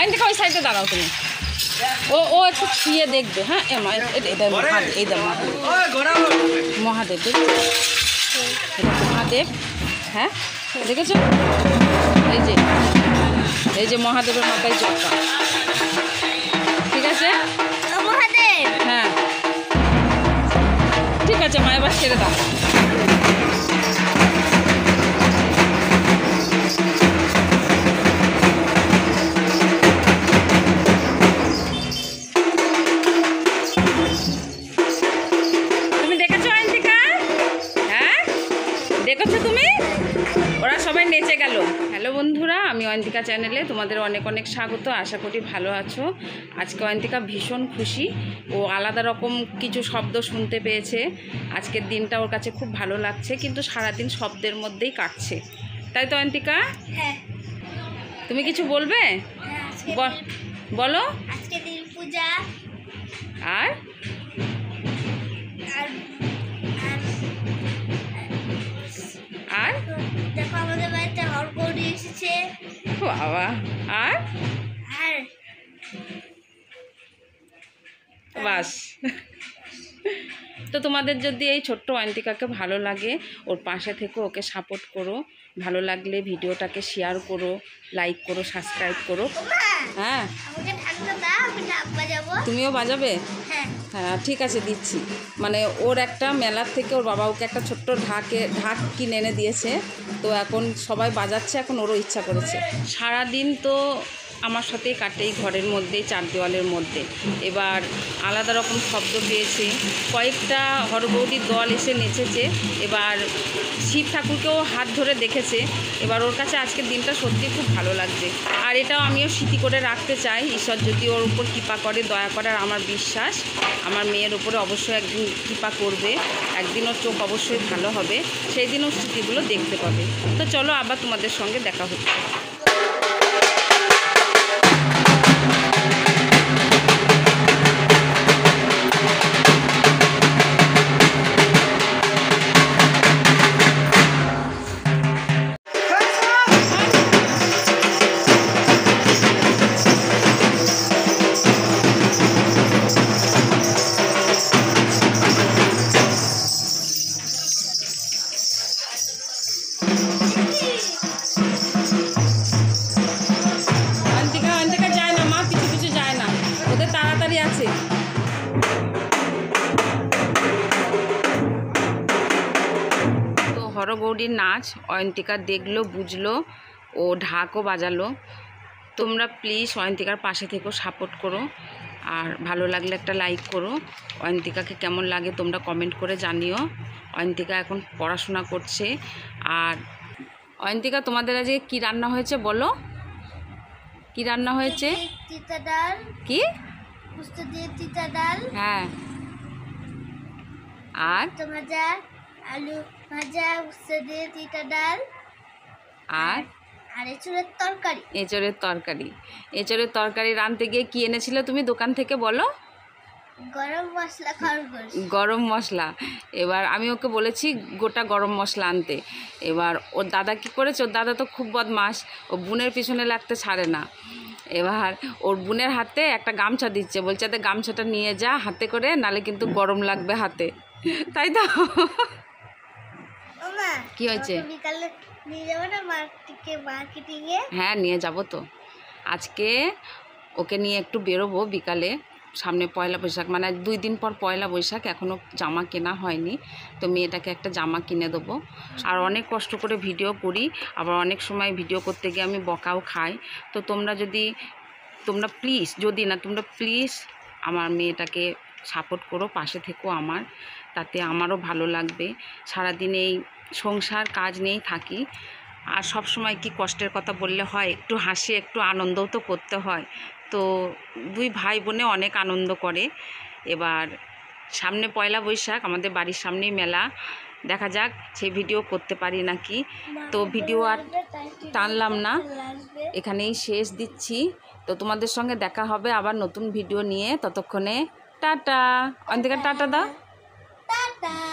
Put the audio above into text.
অয়ন্তিকা ওই সাইডে দাঁড়াও তুমি। ও একটু ছুঁয়ে দেখবে। হ্যাঁ এটা মহাদেব, এই মহাদেব দেখছো, এটা মহাদেব। হ্যাঁ দেখেছো, এই যে মহাদেবের মাথায় চক্কা। ঠিক আছে হ্যাঁ ঠিক আছে মা, এবার ছেড়ে দাও। তুমি দেখেছো অয়ন্তিকা? হ্যাঁ দেখেছো তুমি? ওরা সবাই নেচে গেল। হ্যালো বন্ধুরা, আমি অয়ন্তিকা চ্যানেলে তোমাদের অনেক অনেক স্বাগত। আশা করি ভালো আছো। আজকে অয়ন্তিকা ভীষণ খুশি, ও আলাদা রকম কিছু শব্দ শুনতে পেয়েছে। আজকের দিনটা ওর কাছে খুব ভালো লাগছে, কিন্তু সারাদিন শব্দের মধ্যেই কাটছে, তাই তো অয়ন্তিকা? হ্যাঁ। তুমি কিছু বলবে? বলো। আজকে দিন পূজা আর আর দেখো আমাদের বাড়িতে হরগৌরী এসেছে। বাবা, আর বাস। তো তোমাদের যদি এই ছোট্ট অয়ন্তিকাকে ভালো লাগে, ওর পাশে থেকে ওকে সাপোর্ট করো। ভালো লাগলে ভিডিওটাকে শেয়ার করো, লাইক করো, সাবস্ক্রাইব করো। হ্যাঁ তুমিও বাজাবে? হ্যাঁ ঠিক আছে দিচ্ছি। মানে ওর একটা মেলার থেকে ওর বাবা ওকে একটা ছোট্ট ঢাক কিনে এনে দিয়েছে, তো এখন সবাই বাজাচ্ছে, এখন ওরও ইচ্ছা করেছে। সারাদিন তো আমার সাথেই কাটে ঘরের মধ্যেই, চার দেওয়ালের মধ্যে। এবার আলাদা রকম শব্দ পেয়েছে, কয়েকটা হরগৌরীর দল এসে নেচেছে, এবার শিব ঠাকুরকেও হাত ধরে দেখেছে। এবার ওর কাছে আজকের দিনটা সত্যি খুব ভালো লাগছে। আর এটাও আমিও স্মৃতি করে রাখতে চাই। ঈশ্বর যদি ওর উপর কৃপা করে, দয়া করে, আর আমার বিশ্বাস আমার মেয়ের উপরে অবশ্যই একদিন কৃপা করবে, একদিন ওর চোখ অবশ্যই ভালো হবে, সেই দিন ওর স্মৃতিগুলো দেখতে পাবে। তো চলো আবার তোমাদের সঙ্গে দেখা হচ্ছে। অয়ন্তিকা যায় না মা, পিছু পিছু যায় না, ওদের তাড়াতাড়ি আছে। তো হরগৌরীর নাচ অয়ন্তিকা দেখলো, বুঝলো, ও ঢাকও বাজালো। তোমরা প্লিজ অয়ন্তিকার পাশে থেকেও সাপোর্ট করো, আর ভালো লাগলে একটা লাইক করো। অয়ন্তিকাকে কেমন লাগে তোমরা কমেন্ট করে জানিও। অয়ন্তিকা এখন পড়াশোনা করছে। আর অয়ন্তিকা, তোমাদের আজকে কি রান্না হয়েছে বলো? কি রান্না হয়েছে? তিতা ডাল। কি? উস্তা দিয়ে তিতা ডাল। হ্যাঁ। আর ভাজা, আলু ভাজা, উস্তা দিয়ে তিতা ডাল। আর এঁচড়ের তরকারি। এঁচড়ের তরকারি। এঁচড়ের তরকারি রাঁধতে গিয়ে কি এনেছিলে তুমি দোকান থেকে বলো? গরম মশলা, খরগোশ। গরম মশলা। এবার আমি ওকে বলেছি গোটা গরম মশলা আনতে। এবার ওর দাদা কি করেছে, ওর দাদা তো খুব বদমাস, ও বোনের পিছনে লাগতে ছাড়ে না। এবার ওর বোনের হাতে একটা গামছা দিচ্ছে, বলছে যে গামছাটা নিয়ে যা হাতে করে, নালে কিন্তু গরম লাগবে হাতে, তাই তো? কি হয়েছে? বিকালে নিয়ে যাবো না মার্কেটিংয়ে? হ্যাঁ নিয়ে যাব তো। আজকে ওকে নিয়ে একটু বেরোবো বিকালে, সামনে পয়লা বৈশাখ, মানে 2 দিন পর পয়লা বৈশাখ, এখনও জামা কেনা হয়নি, তো মেয়েটাকে একটা জামা কিনে দেবো। আর অনেক কষ্ট করে ভিডিও করি, আবার অনেক সময় ভিডিও করতে গিয়ে আমি বকাও খাই। তো তোমরা প্লিজ আমার মেয়েটাকে সাপোর্ট করো, পাশে থেকো আমার, তাতে আমারও ভালো লাগবে। সারাদিন এই সংসার কাজ নিয়েই থাকি, আর সব সময় কি কষ্টের কথা বললে হয়? একটু হাসি, একটু আনন্দও তো করতে হয়। তো 2 ভাই বোনে অনেক আনন্দ করে। এবার সামনে পয়লা বৈশাখ, আমাদের বাড়ির সামনেই মেলা, দেখা যাক সেই ভিডিও করতে পারি নাকি। তো ভিডিও আর টানলাম না, এখানেই শেষ দিচ্ছি। তো তোমাদের সঙ্গে দেখা হবে আবার নতুন ভিডিও নিয়ে, ততক্ষণে টাটা। অয়ন্তিকা টাটা দাও। টাটা।